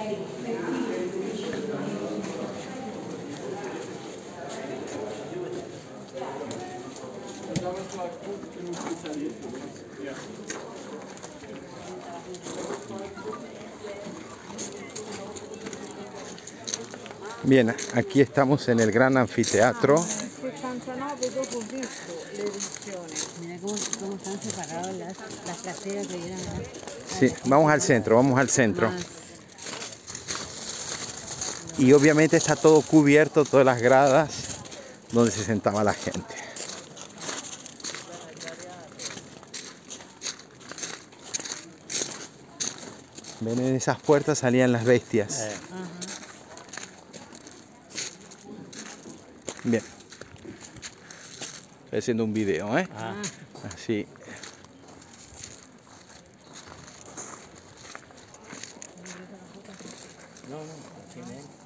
Bien, aquí estamos en el gran anfiteatro. 79 dopo visto l'eruzione. Mira cómo están separadas las plateas que eran. Sí, vamos al centro, vamos al centro. Y obviamente está todo cubierto, todas las gradas donde se sentaba la gente. Ven, en esas puertas salían las bestias. Bien. Estoy haciendo un video, ¿eh? Así. No, así